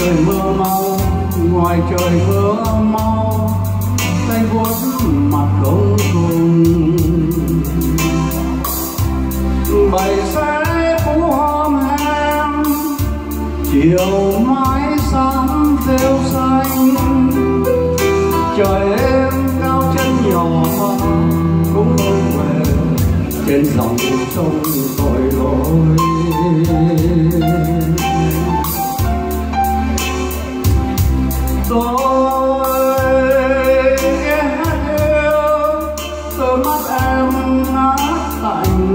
trời mưa mau, ngoài trời mưa mau, tay vuốt mặt không cùng. Bầy sẽ phú hôm em, chiều mái sáng rêu xanh. Trời êm cao chân nhỏ cũng không về trên dòng sông tội lỗi. Tôi nghe hát yêu, đôi mắt em ngát lạnh,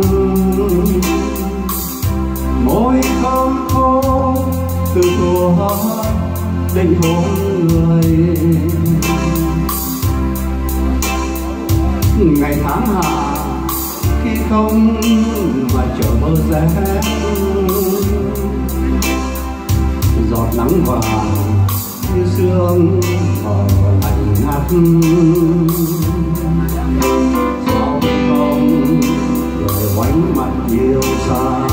môi thơm khô từ thuở định hôn người. Ngày tháng hạ khi không mà chờ mơ rét, giọt nắng vàng như sương mờ lạnh ngắt. Sao không rồi quánh mặt yêu xa,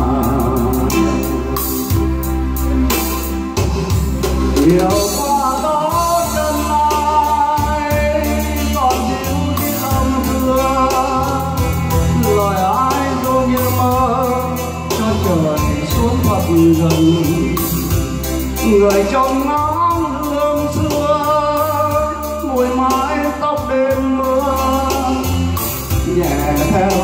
yêu qua đó chân ai còn dịu đi âm thương. Lời ai dù như mơ cho trời xuống thật gần, người trong nắng hương xưa mùi mái tóc đêm mưa nhẹ theo